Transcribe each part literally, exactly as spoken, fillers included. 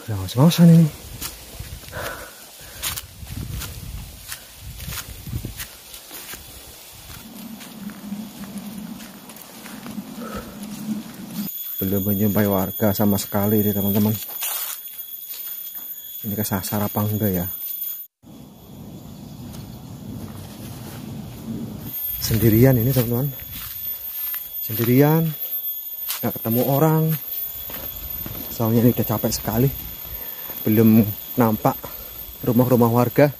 Udah ngos-ngosan ini. Belum menjumpai warga sama sekali nih teman-teman. Ini kesasar apa enggak ya? Sendirian ini teman-teman. Sendirian, nggak ketemu orang. Soalnya ini udah capek sekali. Belum nampak rumah-rumah warga.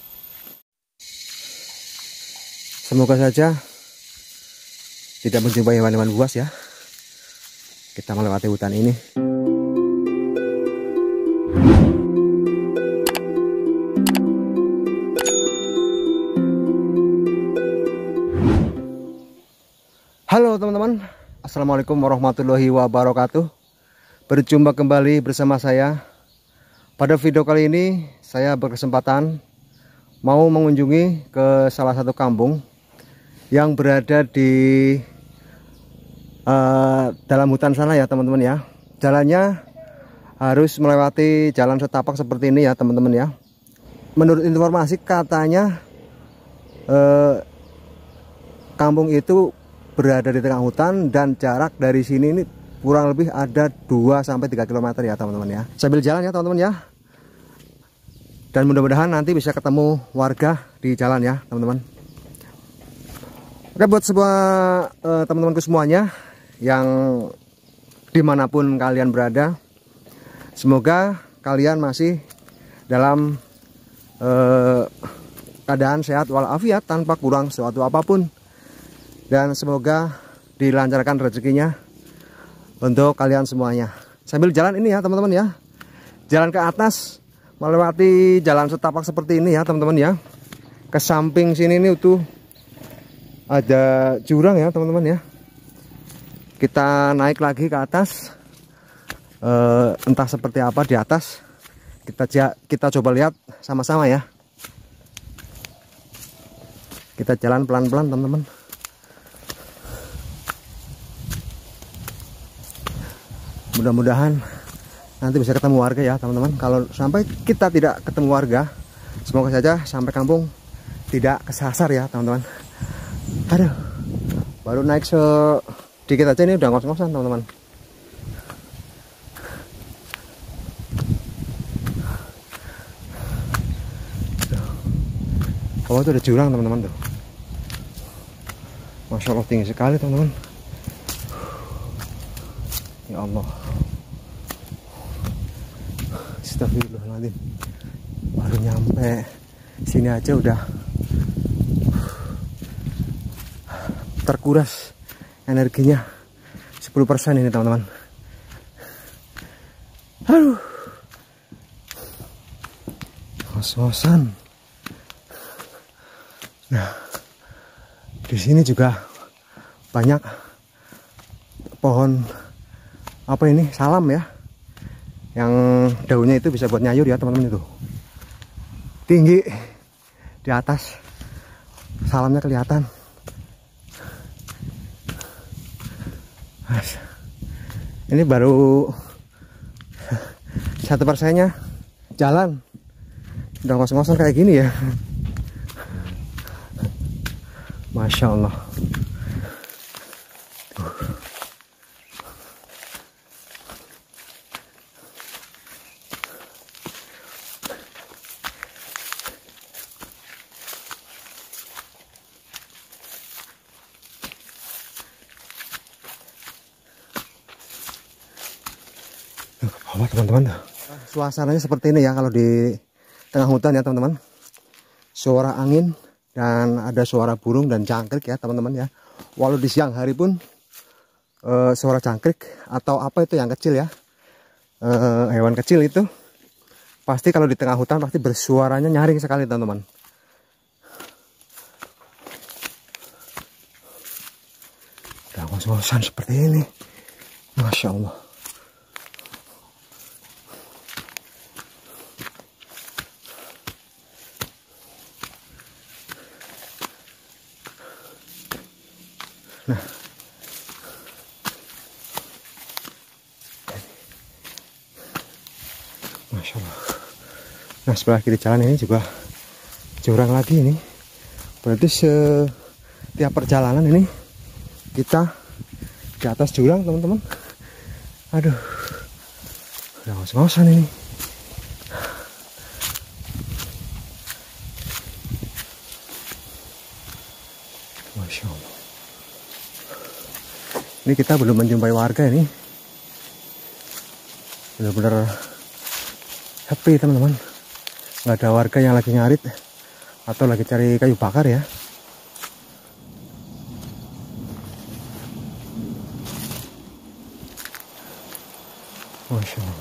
Semoga saja tidak menjumpai hewan-hewan buas ya. Kita melewati hutan ini. Halo teman-teman, assalamualaikum warahmatullahi wabarakatuh. Berjumpa kembali bersama saya. Pada video kali ini saya berkesempatan mau mengunjungi ke salah satu kampung yang berada di Uh, dalam hutan sana ya teman-teman ya. Jalannya harus melewati jalan setapak seperti ini ya teman-teman ya. Menurut informasi katanya uh, kampung itu berada di tengah hutan dan jarak dari sini ini kurang lebih ada dua sampai tiga kilometer ya teman-teman ya. Sambil jalan ya teman-teman ya. Dan mudah-mudahan nanti bisa ketemu warga di jalan ya teman-teman. Oke, buat semua uh, teman-temanku semuanya yang dimanapun kalian berada, semoga kalian masih dalam eh, keadaan sehat walafiat tanpa kurang suatu apapun, dan semoga dilancarkan rezekinya untuk kalian semuanya. Sambil jalan ini ya teman-teman ya, jalan ke atas melewati jalan setapak seperti ini ya teman-teman ya. Ke samping sini ini tuh ada jurang ya teman-teman ya. Kita naik lagi ke atas, e, entah seperti apa di atas. Kita kita coba lihat sama-sama ya. Kita jalan pelan-pelan teman-teman. Mudah-mudahan nanti bisa ketemu warga ya teman-teman. Kalau sampai kita tidak ketemu warga, semoga saja sampai kampung tidak kesasar ya teman-teman. Aduh, baru naik se dikit aja ini udah ngos-ngosan teman-teman. Oh, itu ada jurang teman-teman tuh. Masya Allah tinggi sekali teman-teman. Ya Allah. Astagfirullahaladzim. Baru nyampe sini aja udah terkuras energinya sepuluh persen ini teman-teman. Aduh, ngos-ngosan. Nah, di sini juga banyak pohon apa ini, salam ya, yang daunnya itu bisa buat nyayur ya teman-teman. Itu tinggi di atas, salamnya kelihatan. Ini baru satu persennya jalan udah ngos-ngosan kayak gini ya. Masya Allah. Bawah teman-teman, suasananya seperti ini ya kalau di tengah hutan ya teman-teman. Suara angin dan ada suara burung dan jangkrik ya teman-teman ya. Walau di siang hari pun e, suara jangkrik atau apa itu yang kecil ya, e, hewan kecil itu pasti kalau di tengah hutan pasti bersuaranya nyaring sekali teman-teman. Udah ngos-ngosan seperti ini, Masya Allah. Nah, Masya Allah. Nah, sebelah kiri jalan ini juga jurang lagi ini. Berarti setiap perjalanan ini kita di atas jurang, teman-teman. Aduh, udah ngos-ngosan ini. Masya Allah. Ini kita belum menjumpai warga ini. Benar-benar happy, teman-teman. Nggak ada warga yang lagi ngarit atau lagi cari kayu bakar ya. Masya Allah.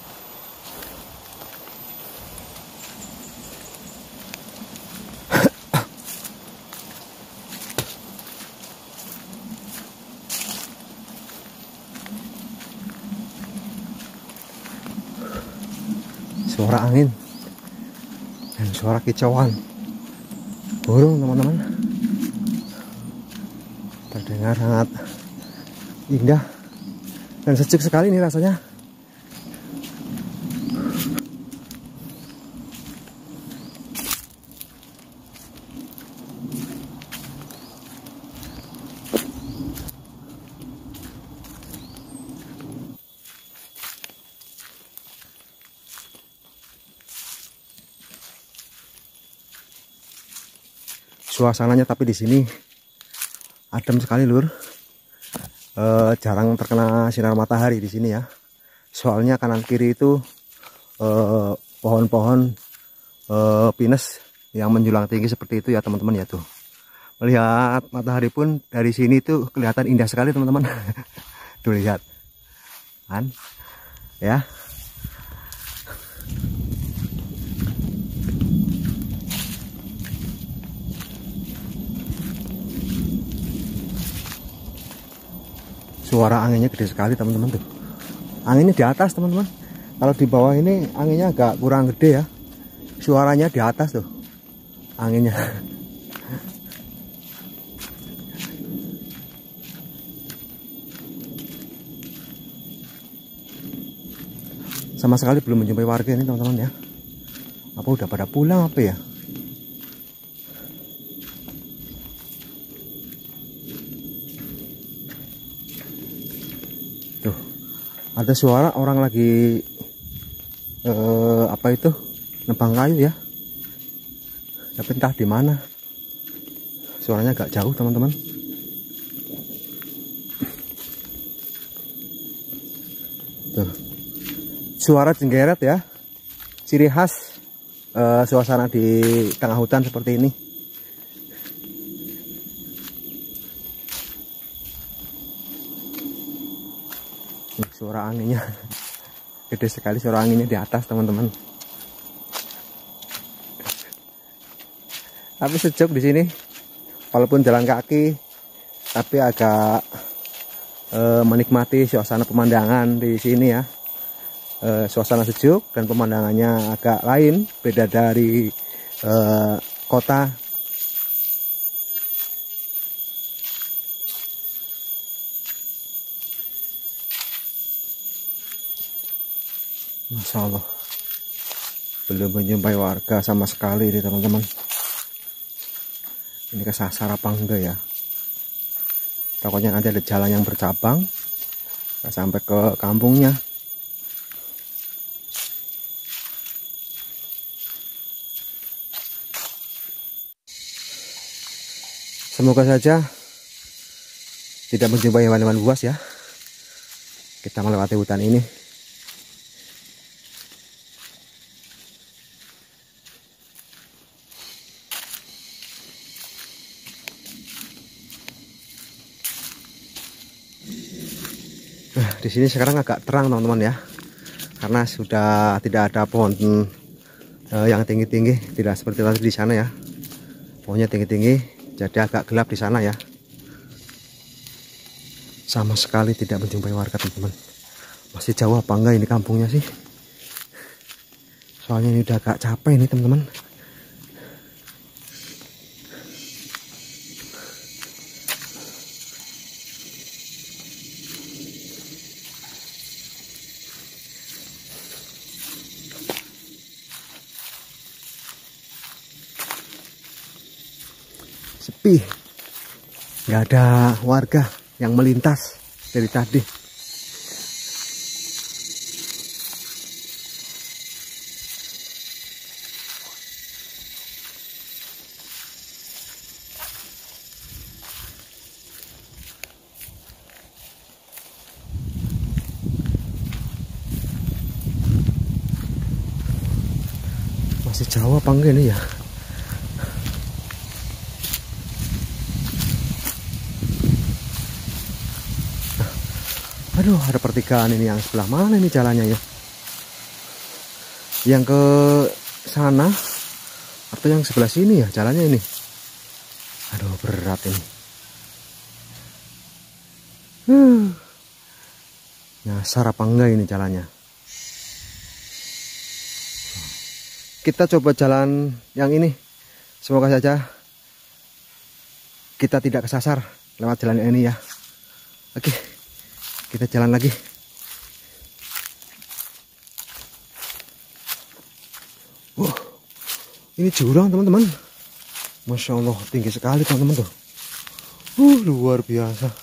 Suara angin dan suara kicauan burung, teman-teman, terdengar sangat indah dan sejuk sekali ini rasanya. Suasananya tapi di sini adem sekali, lur. E, jarang terkena sinar matahari di sini ya. Soalnya kanan kiri itu pohon-pohon e, e, pinus yang menjulang tinggi seperti itu ya, teman-teman ya. Tuh, melihat matahari pun dari sini tuh kelihatan indah sekali, teman-teman. Tuh, lihat kan ya. Suara anginnya gede sekali, teman-teman. Tuh, anginnya di atas, teman-teman. Kalau di bawah ini anginnya agak kurang gede ya. Suaranya di atas tuh anginnya. Sama sekali belum menjumpai warga ini, teman-teman ya. Apa udah pada pulang apa ya? Tuh, ada suara orang lagi eh, apa itu, nebang kayu ya. Tapi entah di mana. Suaranya agak jauh, teman-teman. Tuh, suara jenggeret ya, ciri khas eh, suasana di tengah hutan seperti ini. Suara anginnya gede sekali, suara anginnya di atas, teman-teman. Tapi sejuk di sini, walaupun jalan kaki, tapi agak e, menikmati suasana pemandangan di sini ya. E, suasana sejuk dan pemandangannya agak lain, beda dari e, kota. Masya Allah, belum menjumpai warga sama sekali ini, teman-teman. Ini kesasar apa enggak ya? Takutnya nanti ada jalan yang bercabang nggak sampai ke kampungnya. Semoga saja tidak menjumpai hewan-hewan buas ya. Kita melewati hutan ini. Nah, di sini sekarang agak terang, teman-teman ya, karena sudah tidak ada pohon eh, yang tinggi-tinggi, tidak seperti tadi di sana ya. Pohonnya tinggi-tinggi, jadi agak gelap di sana ya. Sama sekali tidak menjumpai warga, teman-teman. Masih jauh apa enggak ini kampungnya sih? Soalnya ini udah agak capek ini, teman-teman. sepi, nggak ada warga yang melintas dari tadi. Masih jauh apa enggak ini ya? Aduh, ada pertigaan ini. Yang sebelah mana ini jalannya ya? Yang ke sana atau yang sebelah sini ya jalannya ini? Aduh, berat ini. Hmm. Nyasar apa enggak ini jalannya? Kita coba jalan yang ini. Semoga saja kita tidak kesasar lewat jalan yang ini ya. Oke, kita jalan lagi. Wah, ini jurang teman-teman. Masya Allah, tinggi sekali teman-teman tuh. Uh, luar biasa.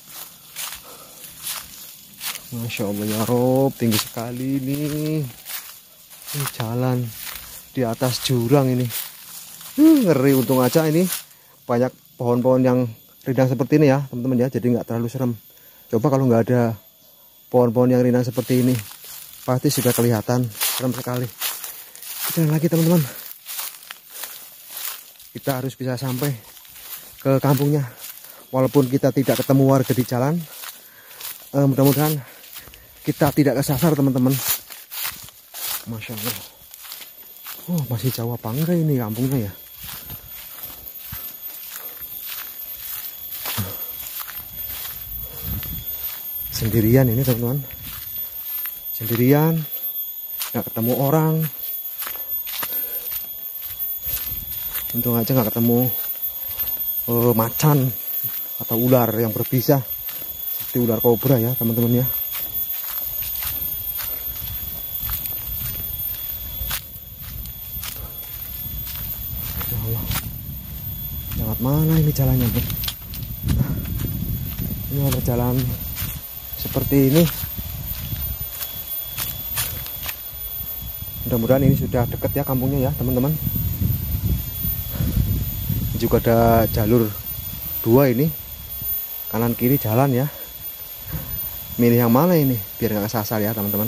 Masya Allah ya Rob, tinggi sekali nih. Ini jalan di atas jurang ini. Uh, ngeri, untung aja ini banyak pohon-pohon yang rindang seperti ini ya teman-teman ya, jadi nggak terlalu serem. Coba kalau nggak ada pohon-pohon yang rindang seperti ini, pasti sudah kelihatan serem sekali. Kita lagi teman-teman, kita harus bisa sampai ke kampungnya walaupun kita tidak ketemu warga di jalan. eh, mudah-mudahan kita tidak kesasar teman-teman. Masya Allah. Oh, masih jauh apa enggak ini kampungnya ya? Sendirian ini teman-teman. Sendirian, nggak ketemu orang. Untung aja nggak ketemu uh, macan atau ular yang berbisa seperti ular kobra ya teman-teman ya. Lewat mana ini jalannya, Bro? Nah, ini ada jalan seperti ini. Mudah-mudahan ini sudah dekat ya kampungnya ya teman-teman. Juga ada jalur dua ini, kanan kiri jalan ya. Milih yang mana ini biar nggak kesasar ya teman-teman.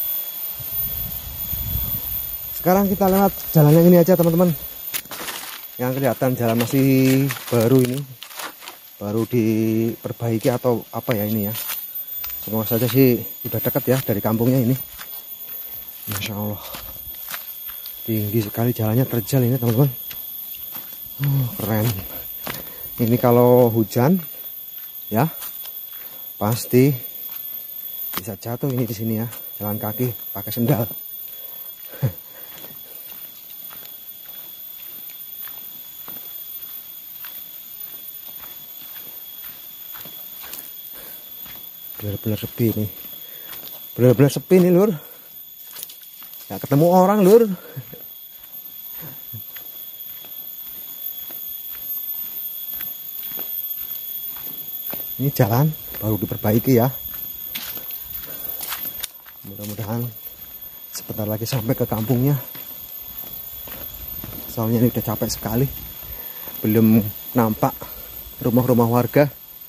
Sekarang kita lewat jalan yang ini aja teman-teman. Yang kelihatan jalan masih baru ini, baru diperbaiki atau apa ya ini ya. Semoga saja sih udah dekat ya dari kampungnya ini. Masya Allah, tinggi sekali jalannya, terjal ini teman-teman. uh, Keren. Ini kalau hujan ya pasti bisa jatuh ini di sini ya, jalan kaki pakai sendal. Benar-benar sepi nih, benar-benar sepi nih lur, nggak ketemu orang lur. Ini jalan baru diperbaiki ya, mudah-mudahan sebentar lagi sampai ke kampungnya. Soalnya ini udah capek sekali, belum nampak rumah-rumah warga.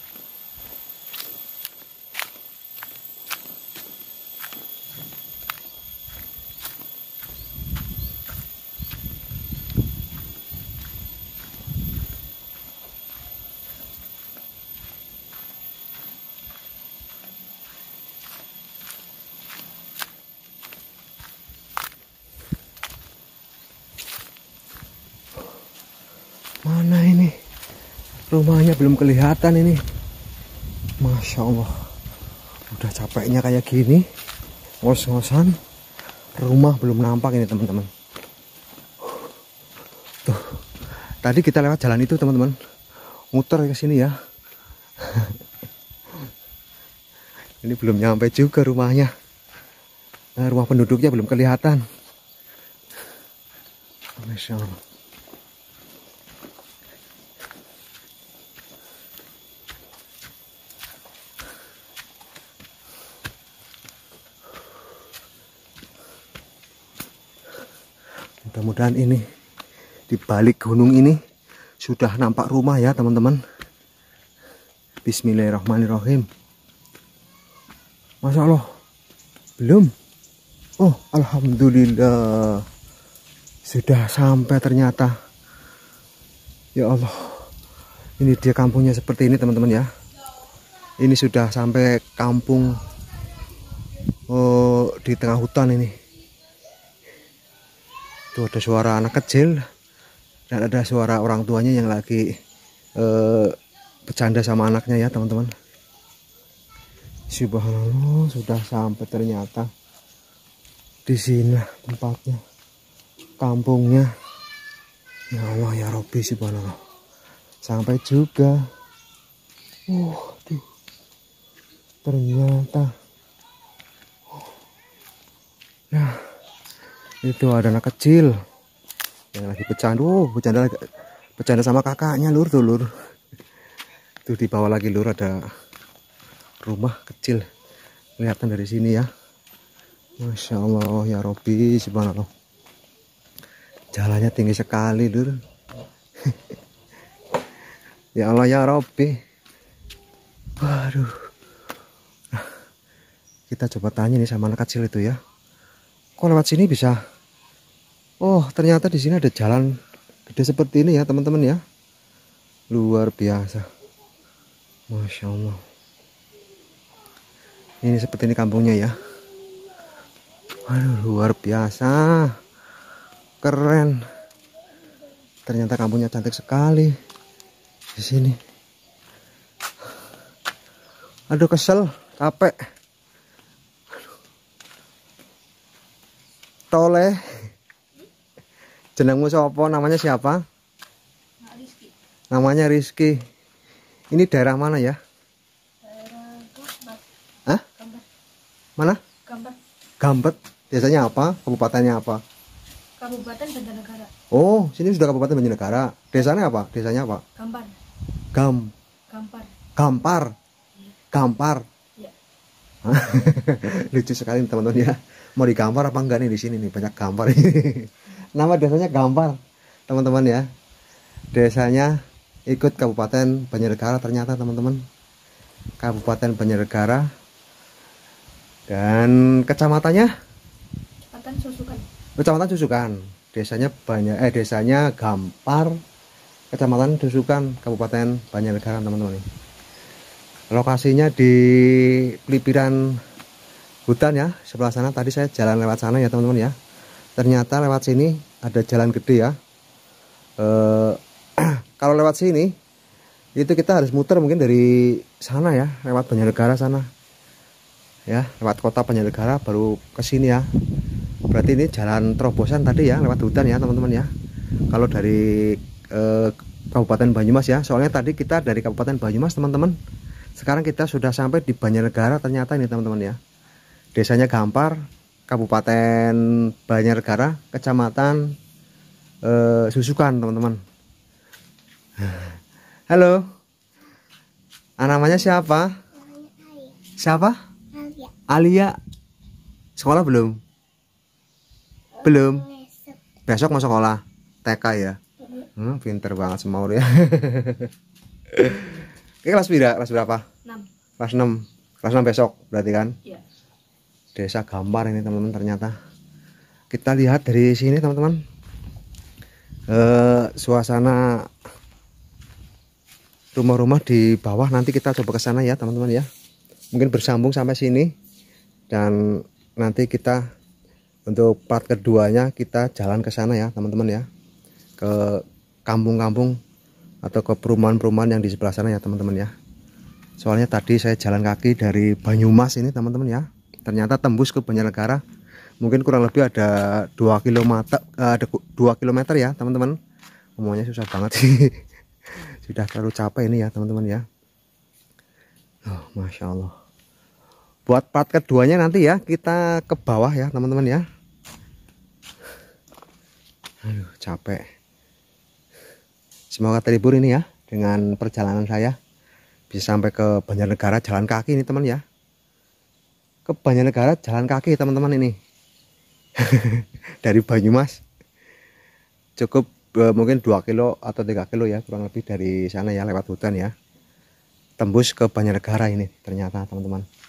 Mana ini? Rumahnya belum kelihatan ini. Masya Allah. Udah capeknya kayak gini, ngos-ngosan, rumah belum nampak ini teman-teman. Tuh, tadi kita lewat jalan itu teman-teman, muter ke sini ya. Ini belum nyampe juga rumahnya. Nah, rumah penduduknya belum kelihatan. Masya Allah. Mudah-mudahan ini di balik gunung ini sudah nampak rumah ya teman-teman. Bismillahirrahmanirrahim. Masya Allah, belum. Oh, alhamdulillah sudah sampai ternyata. Ya Allah, ini dia kampungnya seperti ini teman-teman ya. Ini sudah sampai kampung oh, di tengah hutan ini. Tuh ada suara anak kecil dan ada suara orang tuanya yang lagi eh, bercanda sama anaknya ya teman-teman. Subhanallah, sudah sampai ternyata. Di sini tempatnya, kampungnya. Ya Allah ya Rabbi, subhanallah. Sampai juga. Uh, tuh. Ternyata. Nah, itu ada anak kecil yang lagi bercanda. Oh, bercanda bercanda sama kakaknya lur tuh lur. Tuh di bawah lagi lur ada rumah kecil. Kelihatan dari sini ya. Masya Allah ya Rabbi, subhanallah. Jalannya tinggi sekali lur. Ya Allah ya Rabbi. Waduh. Nah, kita coba tanya nih sama anak kecil itu ya. Kok lewat sini bisa? Oh, ternyata di sini ada jalan gede seperti ini ya teman-teman ya. Luar biasa. Masya Allah. Ini seperti ini kampungnya ya. Waduh, luar biasa. Keren. Ternyata kampungnya cantik sekali di sini. Aduh, kesel, capek. Toleh. Jenengmu siapa? Namanya siapa? Rizky. Namanya Rizky. Ini daerah mana ya? Daerah Gambet. Hah? Gambet. Mana? Gambet. Gambet. Desanya apa? Kabupatennya apa? Kabupaten Banjarnegara. Oh, sini sudah Kabupaten Banjarnegara. Desanya apa? Desanya apa? Gampar. Gam. Gampar. Gampar. Iya. Gampar. Iya. Lucu sekali teman-teman ya. Mau digampar apa enggak nih di sini nih, banyak gampar. Nama desanya Gampar, teman-teman ya. Desanya ikut Kabupaten Banjarnegara ternyata teman-teman. Kabupaten Banjarnegara. Dan kecamatannya? Kecamatan Susukan. Kecamatan Susukan. Desanya banyak eh desanya Gampar. Kecamatan Susukan, Kabupaten Banjarnegara teman-teman. Lokasinya di pelipiran hutan ya, sebelah sana. Tadi saya jalan lewat sana ya teman-teman ya. Ternyata lewat sini ada jalan gede ya. E, kalau lewat sini itu kita harus muter mungkin dari sana ya, lewat Banjarnegara sana. Ya, lewat kota Banjarnegara baru ke sini ya. Berarti ini jalan terobosan tadi ya, lewat hutan ya teman-teman ya. Kalau dari e, Kabupaten Banyumas ya, soalnya tadi kita dari Kabupaten Banyumas teman-teman. Sekarang kita sudah sampai di Banjarnegara ternyata ini teman-teman ya. Desanya Gampar, Kabupaten Banjarnegara, Kecamatan eh, Susukan teman-teman. Halo, ah, namanya siapa? Siapa? Alia. Alia. Sekolah belum? Belum. Besok mau sekolah T K ya. Hmm, pinter banget Semaur ya. Ini kelas berapa? Kelas berapa? enam. Kelas enam. Kelas enam besok berarti kan? Iya. Desa Gampar ini teman-teman ternyata. Kita lihat dari sini teman-teman. Eh, suasana rumah-rumah di bawah, nanti kita coba ke sana ya teman-teman ya. Mungkin bersambung sampai sini. Dan nanti kita untuk part keduanya kita jalan ke sana ya teman-teman ya. Ke kampung-kampung atau ke perumahan-perumahan yang di sebelah sana ya teman-teman ya. Soalnya tadi saya jalan kaki dari Banyumas ini teman-teman ya. Ternyata tembus ke Banjarnegara. Mungkin kurang lebih ada dua kilometer, ada dua kilometer ya teman-teman. Ngomongnya susah banget sih. Sudah terlalu capek ini ya teman-teman ya. Oh, Masya Allah. Buat part keduanya nanti ya kita ke bawah ya teman-teman ya. Aduh, capek. Semoga terhibur ini ya dengan perjalanan saya. Bisa sampai ke Banjarnegara jalan kaki ini teman ya. Ke Banjarnegara jalan kaki teman-teman ini. Dari Banyumas cukup eh, mungkin dua kilo atau tiga kilo ya, kurang lebih dari sana ya, lewat hutan ya, tembus ke Banjarnegara ini ternyata teman-teman.